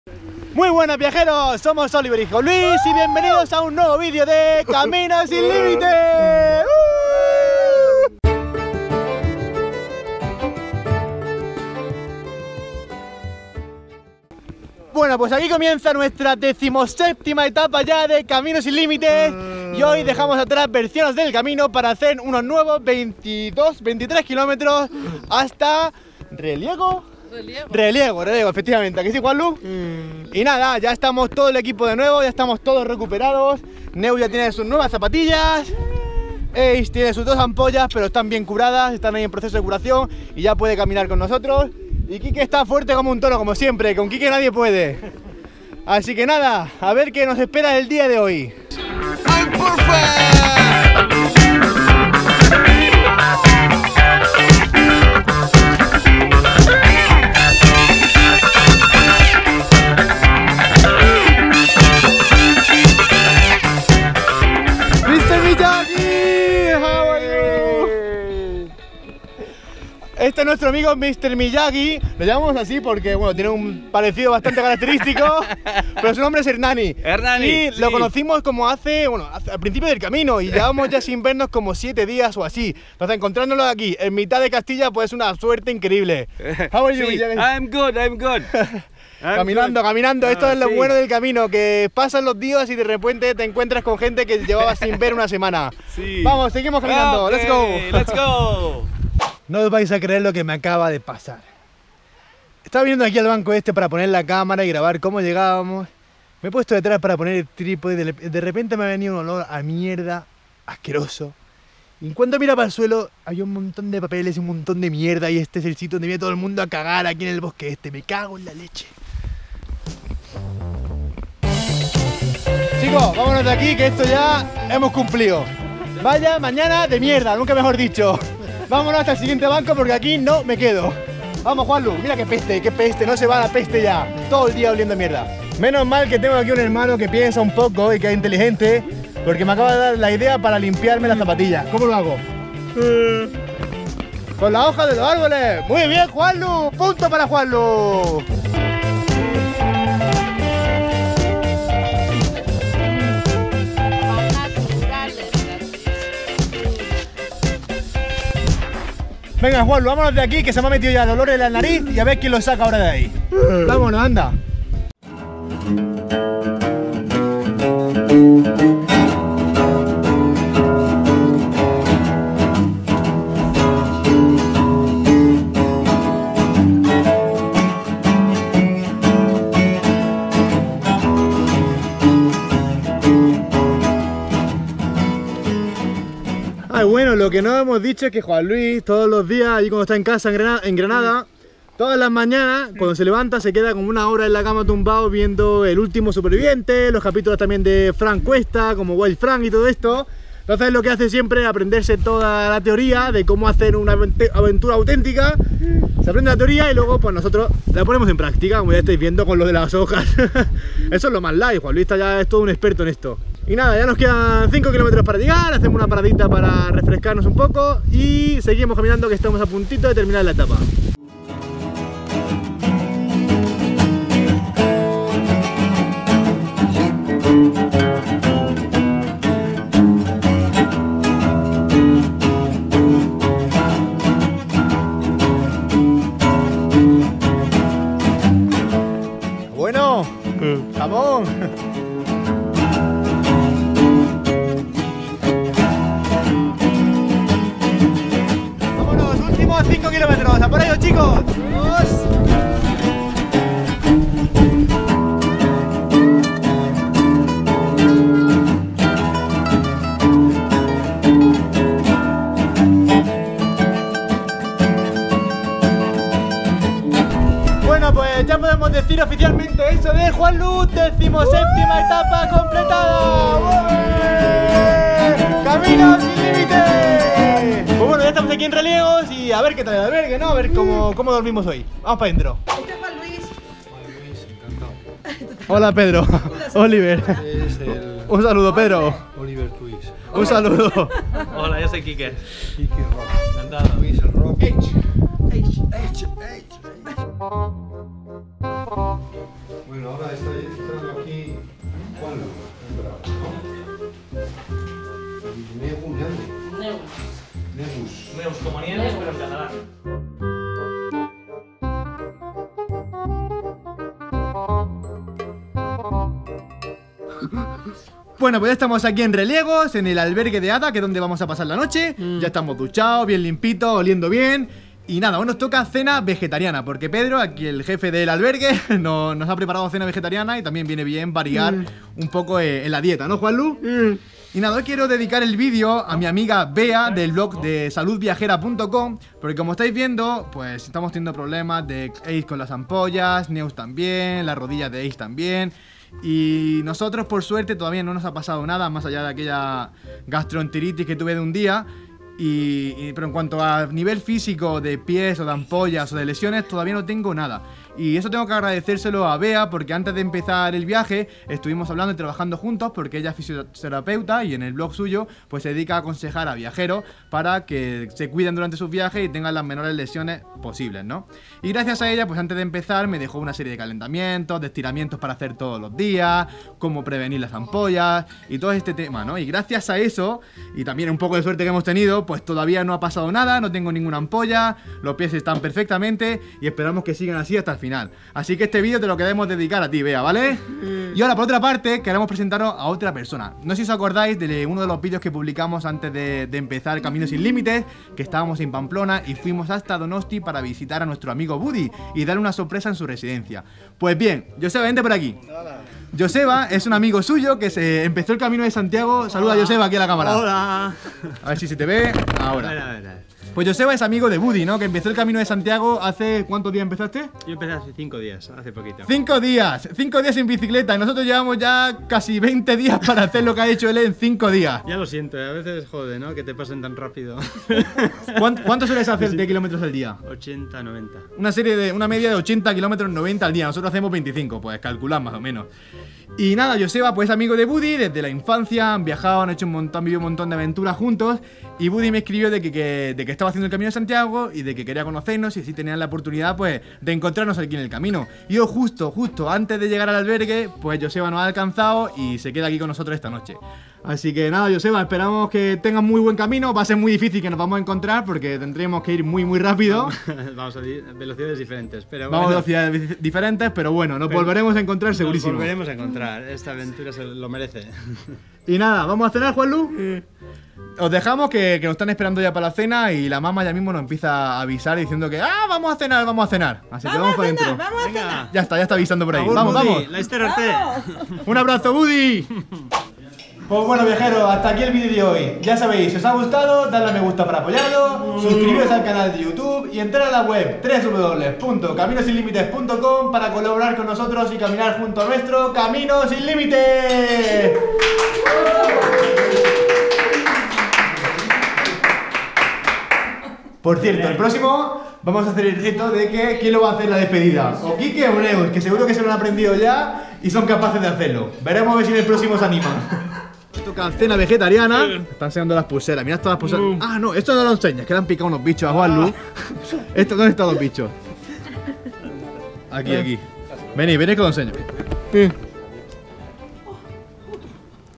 Muy buenas viajeros, somos Oliver y Juan Luis y bienvenidos a un nuevo vídeo de Camino Sin Límites. Bueno, pues aquí comienza nuestra 17ª etapa ya de Camino Sin Límites y hoy dejamos atrás versiones del camino para hacer unos nuevos 23 kilómetros hasta Reliego, efectivamente, ¿aquí sí, Juanlu? Y nada, ya estamos todo el equipo de nuevo, ya estamos todos recuperados. Neu ya tiene sus nuevas zapatillas, Ace tiene sus 2 ampollas, pero están bien curadas, están ahí en proceso de curación y ya puede caminar con nosotros. Y Quique está fuerte como un toro, como siempre, con Quique nadie puede. Así que nada, a ver qué nos espera el día de hoy. I'm perfect. Este es nuestro amigo Mr. Miyagi, lo llamamos así porque bueno, tiene un parecido bastante característico, pero su nombre es Hernani. Y lo conocimos como al principio del camino y llevamos ya sin vernos como 7 días o así. Entonces encontrándolo aquí, en mitad de Castilla, pues es una suerte increíble. How are you, Miyagi? I'm good. Caminando, esto es lo bueno del camino, que pasan los días y de repente te encuentras con gente que llevabas sin ver una semana. Vamos, seguimos caminando, okay, let's go. No os vais a creer lo que me acaba de pasar. Estaba viniendo aquí al banco este para poner la cámara y grabar cómo llegábamos. Me he puesto detrás para poner el trípode y de repente me ha venido un olor a mierda asqueroso. Y en cuanto miraba al suelo, había un montón de papeles y un montón de mierda y este es el sitio donde viene todo el mundo a cagar aquí en el bosque este. Me cago en la leche. Chicos, vámonos de aquí que esto ya hemos cumplido. Vaya mañana de mierda, nunca mejor dicho. Vámonos hasta el siguiente banco porque aquí no me quedo. Vamos, Juanlu, mira qué peste, no se va la peste ya. Todo el día oliendo mierda. Menos mal que tengo aquí un hermano que piensa un poco y que es inteligente, porque me acaba de dar la idea para limpiarme las zapatillas. ¿Cómo lo hago? Con la hoja de los árboles. Muy bien, Juanlu, punto para Juanlu. Venga, Juanlu, vámonos de aquí que se me ha metido ya el olor en la nariz y a ver quién lo saca ahora de ahí. Vámonos, anda. Bueno, lo que no hemos dicho es que Juan Luis todos los días, allí cuando está en casa en Granada, todas las mañanas, cuando se levanta, se queda como una hora en la cama tumbado viendo El Último Superviviente, los capítulos también de Frank Cuesta, como Wild Frank y todo esto. Entonces lo que hace siempre es aprenderse toda la teoría de cómo hacer una aventura auténtica. Se aprende la teoría y luego pues nosotros la ponemos en práctica, como ya estáis viendo con lo de las hojas. Eso es lo más light, Juan Luis ya es todo un experto en esto. Y nada, ya nos quedan 5 kilómetros para llegar, hacemos una paradita para refrescarnos un poco y seguimos caminando que estamos a puntito de terminar la etapa. Bueno, jamón. Vámonos, últimos 5 kilómetros, a por ello, chicos. ¡Vamos! Bueno, pues ya podemos decir oficialmente eso de Juanlu, 17ª etapa completada. ¡Ué! ¡Camino sin límites! Pues bueno, ya estamos aquí en Reliegos y a ver qué tal el albergue, ¿no? A ver cómo dormimos hoy. Vamos para adentro. Este es Juan Luis. Juan Luis, encantado. Hola, Pedro. Oliver. Es el Un saludo, Pedro. Oliver Twist. Un saludo. Hola, yo soy Quique. Kiki Rock. Encantado. Luis el Rock. H. Bueno, ahora está aquí. ¿Cuál? Neus como Nieves, pero en catalán. Bueno, pues ya estamos aquí en Reliegos, en el albergue de Ada, que es donde vamos a pasar la noche. Ya estamos duchados, bien limpitos, oliendo bien. Y nada, hoy nos toca cena vegetariana, porque Pedro, aquí el jefe del albergue, nos ha preparado cena vegetariana y también viene bien variar un poco en la dieta, ¿no, Juanlu? Y nada, hoy quiero dedicar el vídeo a mi amiga Bea del blog de saludviajera.com, porque como estáis viendo, pues estamos teniendo problemas de Ace con las ampollas, Neus también, las rodillas de Ace también. Y nosotros, por suerte, todavía no nos ha pasado nada, más allá de aquella gastroenteritis que tuve de un día. Pero en cuanto a nivel físico de pies o de ampollas o de lesiones, todavía no tengo nada. Y eso tengo que agradecérselo a Bea, porque antes de empezar el viaje estuvimos hablando y trabajando juntos, porque ella es fisioterapeuta y en el blog suyo pues se dedica a aconsejar a viajeros para que se cuiden durante sus viajes y tengan las menores lesiones posibles, ¿no? Y gracias a ella, pues antes de empezar me dejó una serie de calentamientos, de estiramientos para hacer todos los días, cómo prevenir las ampollas y todo este tema, ¿no? Y gracias a eso, y también un poco de suerte que hemos tenido, pues todavía no ha pasado nada, no tengo ninguna ampolla, los pies están perfectamente y esperamos que sigan así hasta el final. Así que este vídeo te lo queremos dedicar a ti, Bea, ¿vale? Y ahora, por otra parte, queremos presentaros a otra persona. No sé si os acordáis de uno de los vídeos que publicamos antes de empezar Camino Sin Límites, que estábamos en Pamplona y fuimos hasta Donosti para visitar a nuestro amigo Buddy y darle una sorpresa en su residencia. Pues bien, Joseba, vente por aquí. Hola. Joseba es un amigo suyo que se empezó el Camino de Santiago. Saluda, Joseba, aquí a la cámara. Hola. A ver si se te ve. Ahora. A ver. Pues Joseba es amigo de Buddy, ¿no? Que empezó el Camino de Santiago hace... ¿Cuántos días empezaste? Yo empecé hace 5 días, hace poquito. 5 días, 5 días en bicicleta y nosotros llevamos ya casi 20 días para hacer lo que ha hecho él en 5 días. Ya lo siento, a veces jode, ¿no? Que te pasen tan rápido. ¿Cuánto sueles hacer de kilómetros al día? 80, 90. Una media de 80 kilómetros 90 al día. Nosotros hacemos 25, pues calculad más o menos. Y nada, Joseba pues amigo de Buddy desde la infancia, han viajado, han hecho han vivido un montón de aventuras juntos. Y Buddy me escribió de que estaba haciendo el Camino de Santiago y de que quería conocernos y si tenían la oportunidad pues de encontrarnos aquí en el camino. Y yo justo antes de llegar al albergue, pues Joseba nos ha alcanzado y se queda aquí con nosotros esta noche. Así que nada, Joseba, esperamos que tengas muy buen camino. Va a ser muy difícil que nos vamos a encontrar porque tendremos que ir muy rápido. Vamos a velocidades diferentes, pero vamos a velocidades diferentes, pero bueno, nos volveremos a encontrar segurísimo. Nos volveremos a encontrar, esta aventura se lo merece. Y nada, ¿vamos a cenar, Juanlu? Os dejamos que nos están esperando ya para la cena y la mamá ya mismo nos empieza a avisar diciendo que vamos a cenar, vamos a cenar. Así que vamos para adentro. Vamos a cenar. Ya está avisando por ahí. Agur, Vamos, Buddy, vamos. La Esther. Un abrazo, Buddy. Pues bueno, viajeros, hasta aquí el vídeo de hoy. Ya sabéis, si os ha gustado, dadle a me gusta para apoyarlo, suscribiros al canal de YouTube y entrar a la web www.caminosinlimites.com para colaborar con nosotros y caminar junto a nuestro Camino Sin Límites. Por cierto, el próximo vamos a hacer el reto de que quién lo va a hacer la despedida. O Quique o Neus, que seguro que se lo han aprendido ya y son capaces de hacerlo. Veremos a ver si en el próximo se animan. Toca cena vegetariana. Están enseñando las pulseras. Mirad todas las pulseras. Ah, no, esto no lo enseñas, que le han picado unos bichos a Juanlu. ¿Dónde están los bichos? Aquí. Venid que lo enseño.